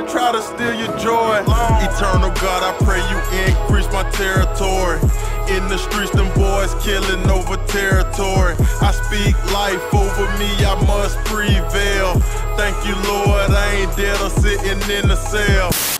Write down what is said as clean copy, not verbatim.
try to steal your joy. Eternal God, I pray you increase my territory. In the streets, them boys killing over territory. I speak life over me, I must prevail. Thank you, Lord, I ain't dead or sitting in the cell.